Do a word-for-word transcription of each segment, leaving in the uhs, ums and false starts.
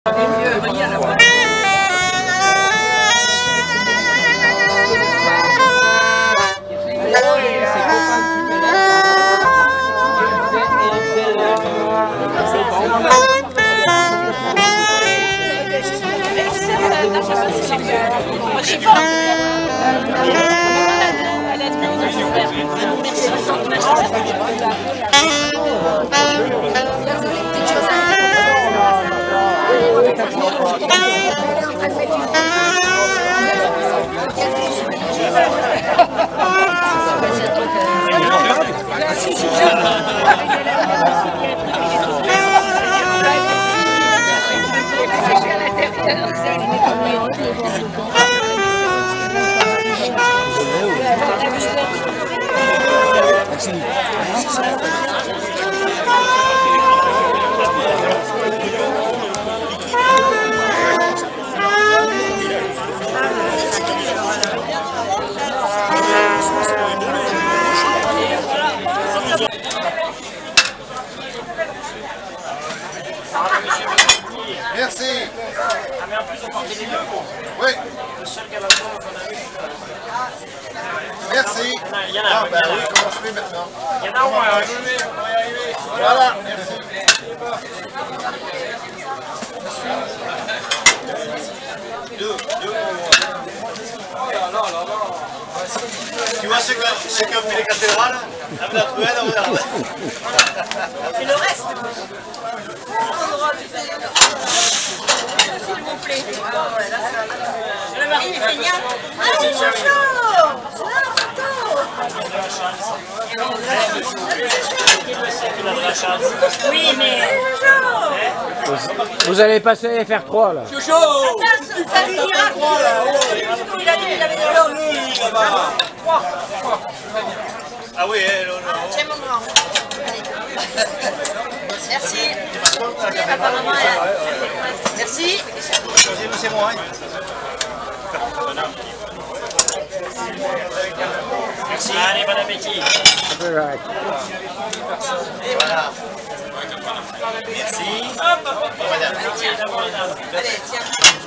Je sais pas. Merci. Ah mais en plus on portait les deux quoi. Oui. Le seul qui a la forme qu'on a vu. Merci. Il y en a, Ah il y en a. bah oui, comment je fais maintenant? Il y en a un, on va y arriver, on va y arriver. Voilà, merci. Deux, deux pour moi. Oh là là là là. Tu vois ce que ce que fait les cathédrales? Avec la truelle, regarde. Et le reste. S'il vous plaît. Le mari est feignant. Ah, c'est chaud. C'est là la photo. Oui, mais... Vous allez passer à F R trois là. Chouchou. Ça ira. Il a dit qu'il avait de l'eau. Trois. Ah oui, non, non. Tiens mon grand. Merci. Apparemment, merci. C'est moi. Merci. Allez, bon appétit. Voilà. Merci. Voilà. Allez, tiens.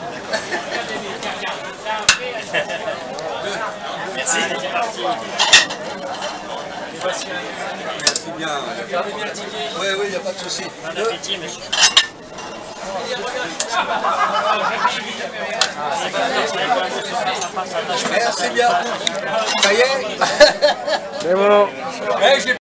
Merci. Merci bien. Oui, oui, il n'y a pas de souci. Bon appétit, monsieur. Merci bien. Ça y est. C'est bon.